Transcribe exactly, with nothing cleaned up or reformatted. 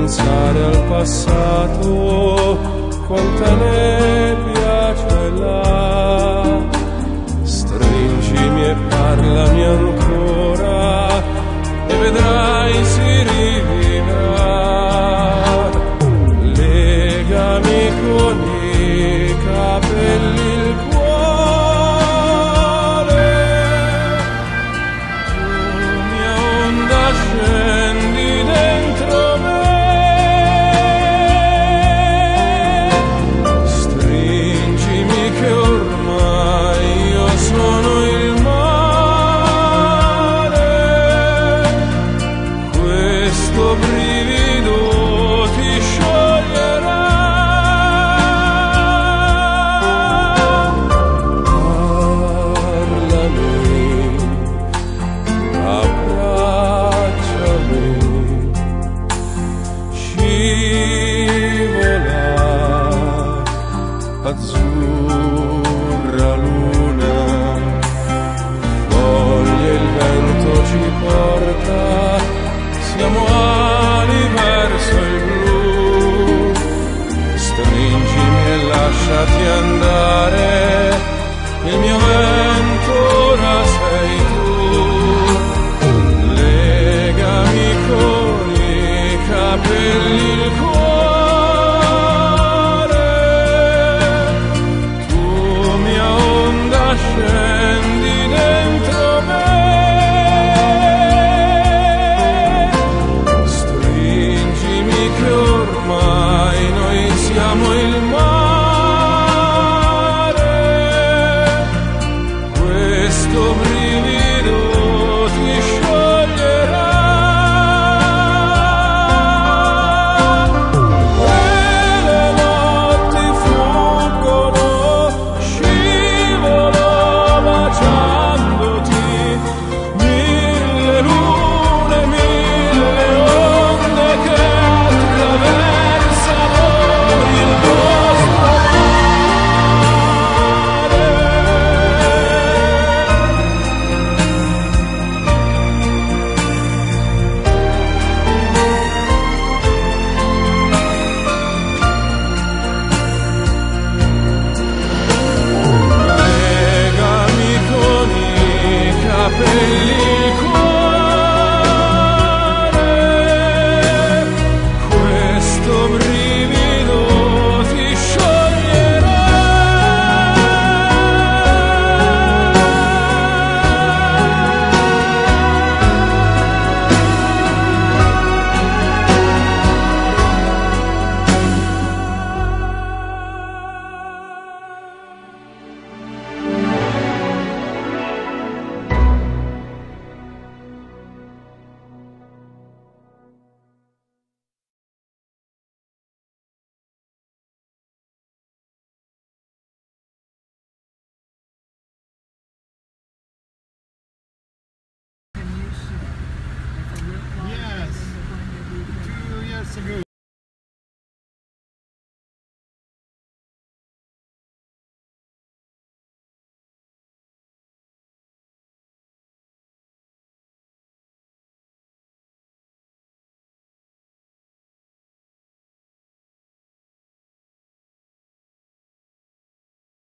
pensare al passato, quanta ne piace là. Stringimi e parlami ancora e vedrai si rivivrà. Legami con i capelli il cuore, tu mia onda scendi dentro me. Stringimi che ormai io sono il mare, questo brivido ti scioglierà. Parlami, abbracciami, scivola, azzurra luna, foglie il vento ci porta, siamo ali verso il blu. Stringimi e lasciati andare, il mio vento ora sei tu. Legami con i capelli il cuore, tu mia onda scendi dentro me. Stringimi che ormai noi siamo il